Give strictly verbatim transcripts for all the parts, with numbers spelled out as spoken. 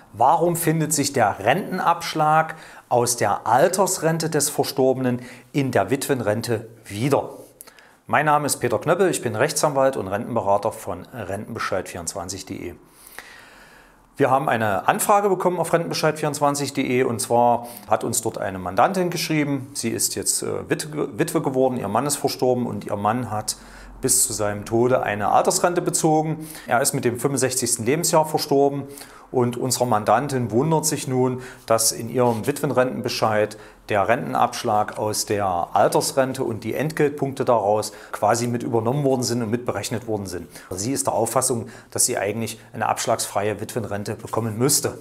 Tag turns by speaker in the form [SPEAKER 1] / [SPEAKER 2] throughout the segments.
[SPEAKER 1] Warum findet sich der Rentenabschlag aus der Altersrente des Verstorbenen in der Witwenrente wieder? Mein Name ist Peter Knöppel, ich bin Rechtsanwalt und Rentenberater von Rentenbescheid vierundzwanzig punkt de. Wir haben eine Anfrage bekommen auf Rentenbescheid vierundzwanzig punkt de und zwar hat uns dort eine Mandantin geschrieben. Sie ist jetzt Witwe geworden, ihr Mann ist verstorben und ihr Mann hat bis zu seinem Tode eine Altersrente bezogen. Er ist mit dem fünfundsechzigsten Lebensjahr verstorben und unsere Mandantin wundert sich nun, dass in ihrem Witwenrentenbescheid der Rentenabschlag aus der Altersrente und die Entgeltpunkte daraus quasi mit übernommen worden sind und mit berechnet worden sind. Sie ist der Auffassung, dass sie eigentlich eine abschlagsfreie Witwenrente bekommen müsste.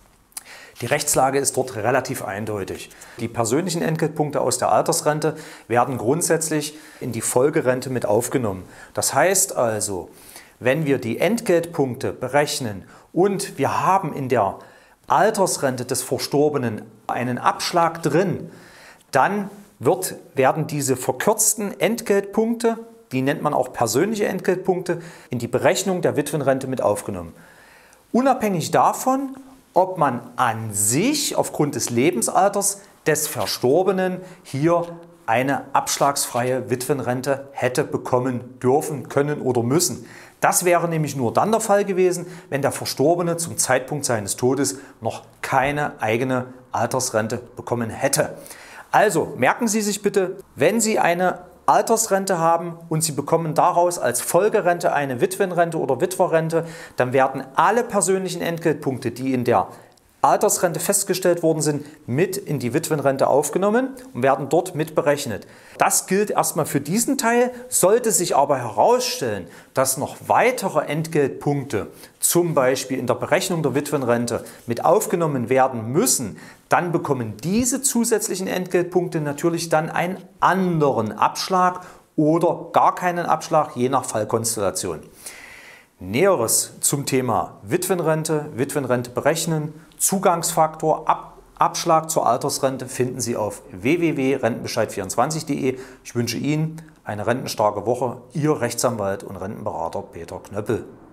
[SPEAKER 1] Die Rechtslage ist dort relativ eindeutig. Die persönlichen Entgeltpunkte aus der Altersrente werden grundsätzlich in die Folgerente mit aufgenommen. Das heißt also, wenn wir die Entgeltpunkte berechnen und wir haben in der Altersrente des Verstorbenen einen Abschlag drin, dann wird, werden diese verkürzten Entgeltpunkte, die nennt man auch persönliche Entgeltpunkte, in die Berechnung der Witwenrente mit aufgenommen. Unabhängig davon, ob man an sich aufgrund des Lebensalters des Verstorbenen hier eine abschlagsfreie Witwenrente hätte bekommen dürfen, können oder müssen. Das wäre nämlich nur dann der Fall gewesen, wenn der Verstorbene zum Zeitpunkt seines Todes noch keine eigene Altersrente bekommen hätte. Also merken Sie sich bitte, wenn Sie eine Altersrente haben und Sie bekommen daraus als Folgerente eine Witwenrente oder Witwerrente, dann werden alle persönlichen Entgeltpunkte, die in der Altersrente festgestellt worden sind, mit in die Witwenrente aufgenommen und werden dort mit berechnet. Das gilt erstmal für diesen Teil. Sollte sich aber herausstellen, dass noch weitere Entgeltpunkte, zum Beispiel in der Berechnung der Witwenrente, mit aufgenommen werden müssen, dann bekommen diese zusätzlichen Entgeltpunkte natürlich dann einen anderen Abschlag oder gar keinen Abschlag, je nach Fallkonstellation. Näheres zum Thema Witwenrente, Witwenrente berechnen, Zugangsfaktor, Ab Abschlag zur Altersrente finden Sie auf w w w punkt rentenbescheid vierundzwanzig punkt de. Ich wünsche Ihnen eine rentenstarke Woche. Ihr Rechtsanwalt und Rentenberater Peter Knöppel.